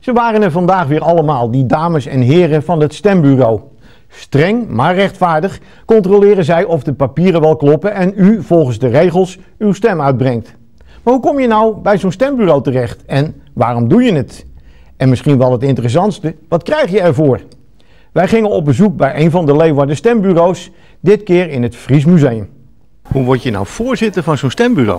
Ze waren er vandaag weer allemaal, die dames en heren van het stembureau. Streng, maar rechtvaardig controleren zij of de papieren wel kloppen en u volgens de regels uw stem uitbrengt. Maar hoe kom je nou bij zo'n stembureau terecht en waarom doe je het? En misschien wel het interessantste, wat krijg je ervoor? Wij gingen op bezoek bij een van de Leeuwarden stembureaus, dit keer in het Fries Museum. Hoe word je nou voorzitter van zo'n stembureau?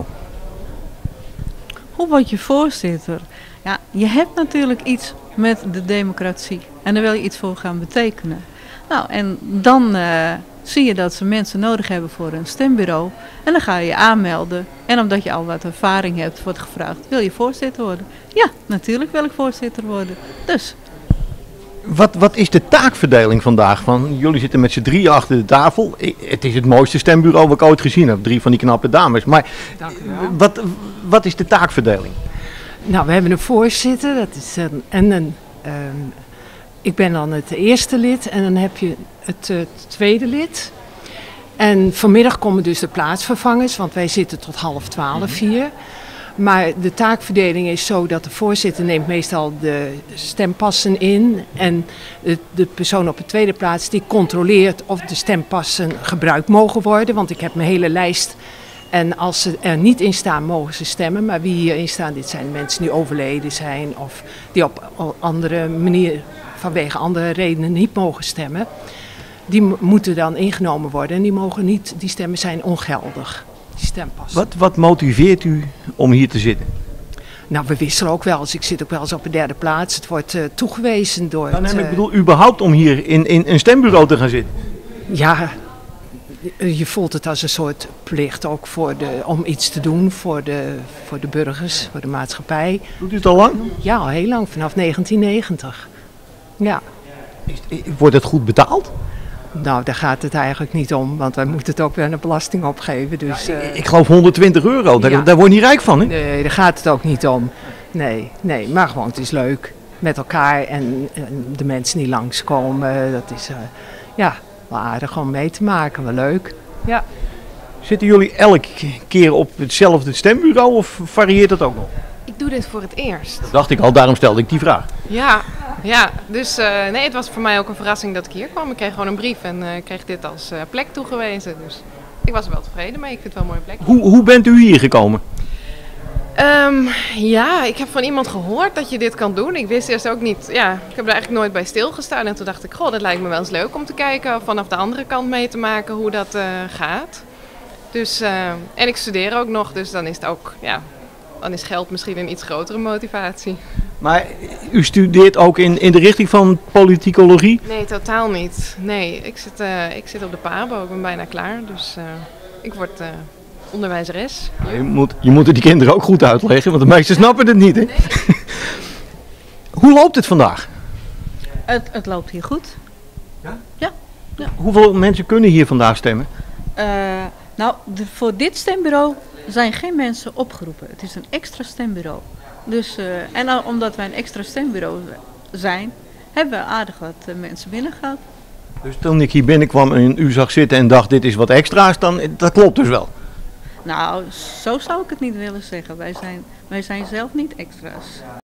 Hoe word je voorzitter? Ja, je hebt natuurlijk iets met de democratie en daar wil je iets voor gaan betekenen. Nou, en dan zie je dat ze mensen nodig hebben voor een stembureau en dan ga je je aanmelden. En omdat je al wat ervaring hebt, wordt gevraagd, wil je voorzitter worden? Ja, natuurlijk wil ik voorzitter worden. Dus. Wat is de taakverdeling vandaag? Jullie zitten met z'n drieën achter de tafel. Het is het mooiste stembureau wat ik ooit gezien heb. 3 van die knappe dames. Maar wat is de taakverdeling? Nou, we hebben een voorzitter. Dat is ik ben dan het eerste lid en dan heb je het tweede lid. En vanmiddag komen dus de plaatsvervangers, want wij zitten tot 11:30 hier. Maar de taakverdeling is zo dat de voorzitter neemt meestal de stempassen in. En de persoon op de tweede plaats die controleert of de stempassen gebruikt mogen worden. Want ik heb mijn hele lijst. En als ze er niet in staan, mogen ze stemmen. Maar wie hierin staan, dit zijn mensen die overleden zijn of die op andere manier vanwege andere redenen niet mogen stemmen. Die moeten dan ingenomen worden en die stemmen zijn ongeldig. Die stempassen. Wat motiveert u om hier te zitten? Nou, we wisselen ook wel eens. Ik zit ook wel eens op de derde plaats. Het wordt toegewezen door ik bedoel, überhaupt om hier in een stembureau te gaan zitten? Ja, je voelt het als een soort plicht ook om iets te doen voor de burgers, voor de maatschappij. Doet u het al lang? Ja, al heel lang, vanaf 1990. Ja. Wordt het goed betaald? Nou, daar gaat het eigenlijk niet om, want wij moeten het ook weer een belasting opgeven. Dus, ik geloof €120, daar word je niet rijk van, hè? Nee, daar gaat het ook niet om. Nee, maar gewoon het is leuk met elkaar en de mensen die langskomen, dat is wel aardig om mee te maken, wel leuk. Ja. Zitten jullie elke keer op hetzelfde stembureau of varieert dat ook nog? Ik doe dit voor het eerst. Dat dacht ik al, daarom stelde ik die vraag. Ja, dus het was voor mij ook een verrassing dat ik hier kwam. Ik kreeg gewoon een brief en kreeg dit als plek toegewezen. Dus ik was er wel tevreden mee. Ik vind het wel een mooie plek. Hoe bent u hier gekomen? Ik heb van iemand gehoord dat je dit kan doen. Ik wist eerst ook niet, ik heb er eigenlijk nooit bij stilgestaan. En toen dacht ik, dat lijkt me wel eens leuk om te kijken, vanaf de andere kant mee te maken hoe dat gaat. Dus, en ik studeer ook nog, dus dan is het ook, dan is geld misschien een iets grotere motivatie. Maar u studeert ook in de richting van politicologie? Nee, totaal niet. Nee, ik zit op de PABO, ik ben bijna klaar. Dus ik word onderwijzeres. Je moet het die kinderen ook goed uitleggen, want de meesten snappen het niet, hè? Nee. Hoe loopt het vandaag? Het loopt hier goed. Ja? Ja. Hoeveel mensen kunnen hier vandaag stemmen? Voor dit stembureau zijn geen mensen opgeroepen. Het is een extra stembureau. Dus, omdat wij een extra stembureau zijn, hebben we aardig wat mensen binnengehaald. Dus toen ik hier binnenkwam en u zag zitten en dacht dit is wat extra's, dat klopt dus wel? Nou, zo zou ik het niet willen zeggen. Wij zijn zelf niet extra's.